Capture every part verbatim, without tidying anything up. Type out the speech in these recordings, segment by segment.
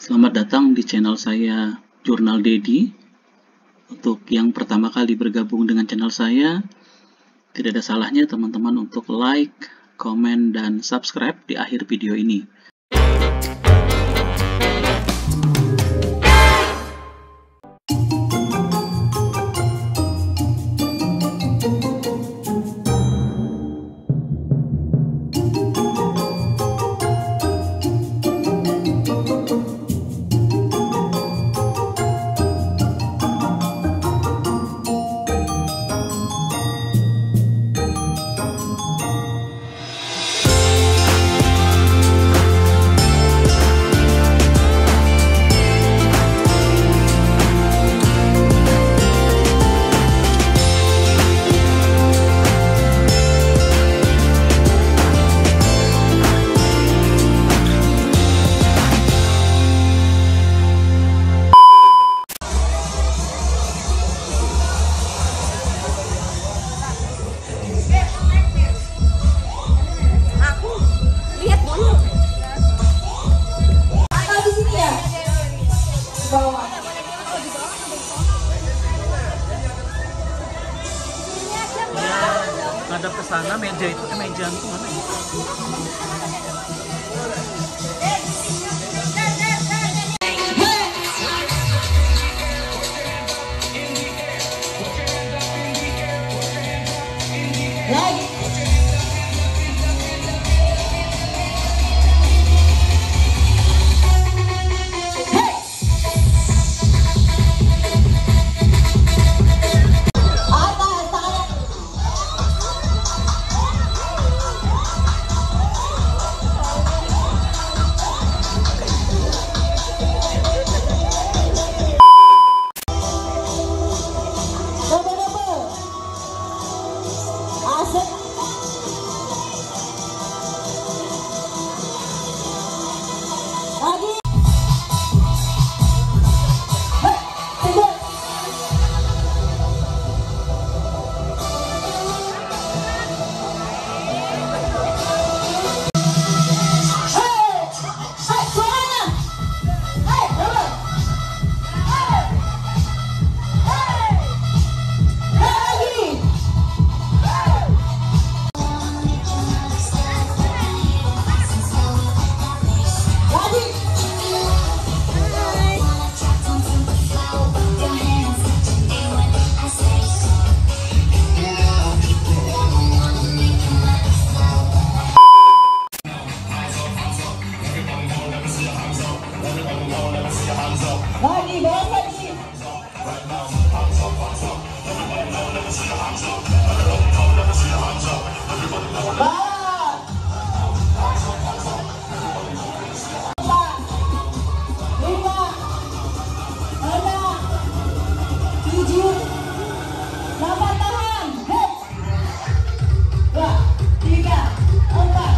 Selamat datang di channel saya, Jurnal Dedi. Untuk yang pertama kali bergabung dengan channel saya, tidak ada salahnya teman-teman untuk like, komen, dan subscribe di akhir video ini. Ngadap ke sana, meja itu eh meja itu mana ya? Lagi, bawah lagi. Bawah. Empat, lima, enam, tujuh, delapan, tahan. Hei. Dua, tiga, empat.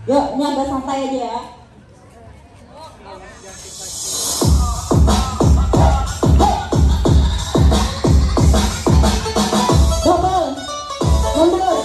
Yuk, ini agak santai aja ya. Double, mundur.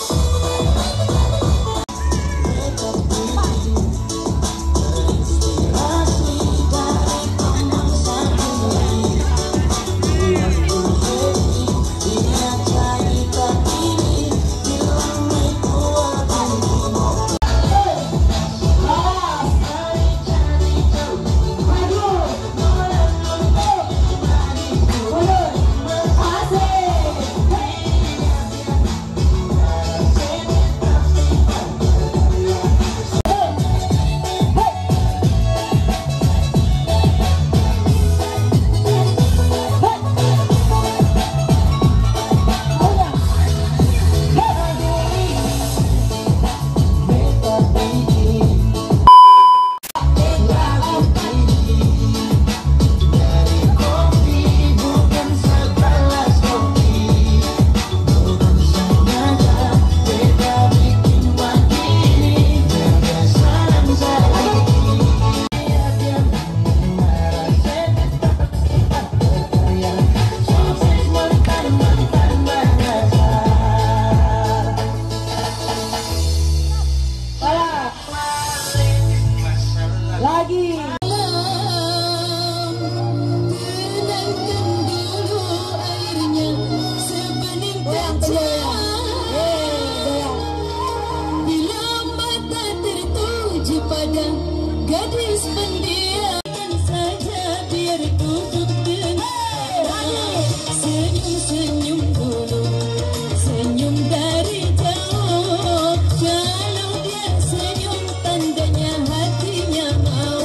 Lagi. Pada gadis pendiam saja biar duduk dengan senyum-senyum dulu, senyum dari jauh. Kalau dia senyum tandanya hatinya mau.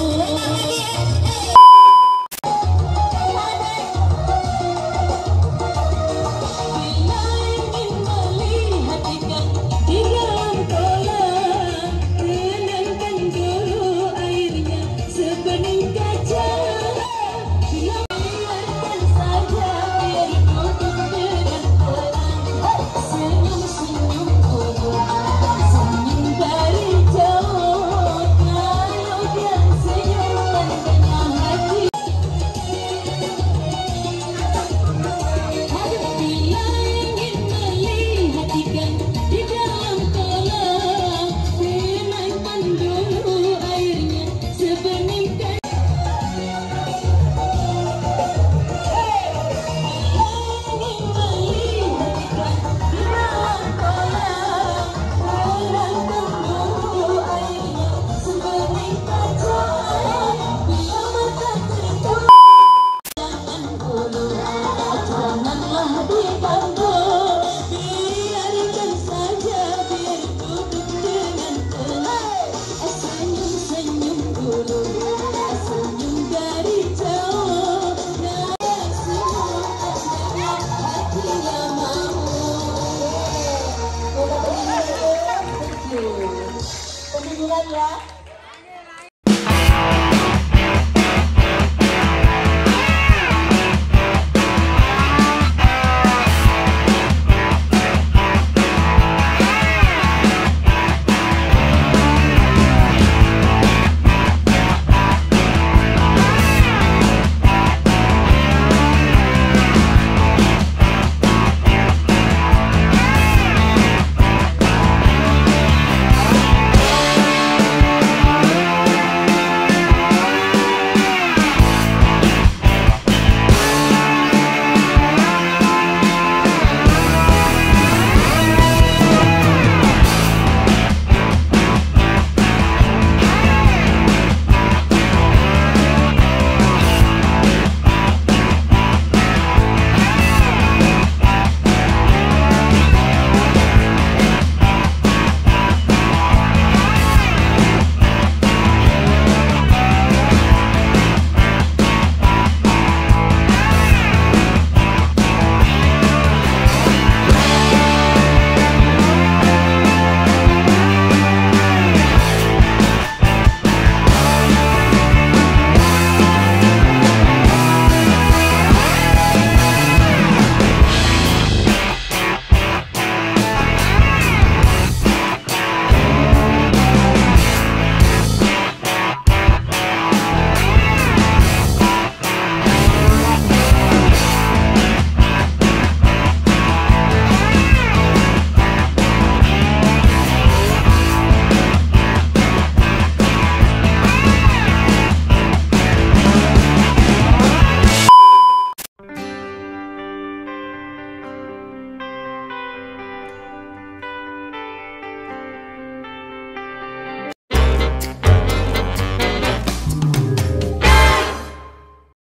Bila ingin melihat ikan di dalam kolam, tenangkan dulu airnya sebening kaca. Bila biarkan saja biar duduk dengan tenang, senyum-senyum dulu, senyum dari jauh. Kalau dia senyum tandanya hati. Bila ingin melihat ikan di dalam kolam, tenangkan dulu airnya sebening kaca. Janganlah diganggu, biarkan saja biar duduk dengan tenang. Senyum-senyum dulu, senyum dari jauh. Nah, senyum tandanya hatinya mau. Thank you. Pembingungan ya.